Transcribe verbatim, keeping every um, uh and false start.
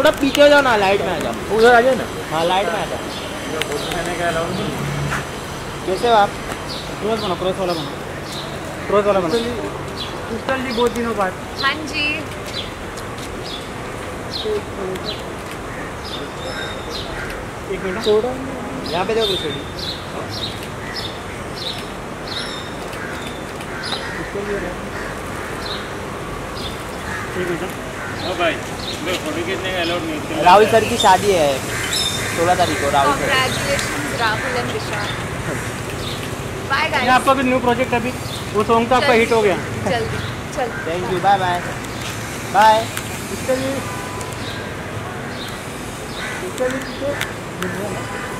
थोड़ा पीछे हो जाओ ना, लाइट में आ जाओ। उधर आ जाए ना। हाँ लाइट में आ जाओ। कैसे हो आप? क्रॉस बनो, क्रॉस वाला बनो, क्रॉस वाला बनो। क्रिस्टल जी बहुत दिनों बाद। हाँ जी। एक मिनट थोड़ा यहाँ पे देखो कृष्ण जी। एक मिनट। ओ भाई मैं फोटो खींचने का अलाउड नहीं। राहुल सर की शादी है सोलह तारीख को। Rahul sir. Congratulations Rahul and Vishal. Bye ये गाइस। आपका भी न्यू प्रोजेक्ट अभी वो सॉन्ग तो आपका हिट हो गया। जल्दी चल। Thank you, bye bye bye. इसके लिए इसके लिए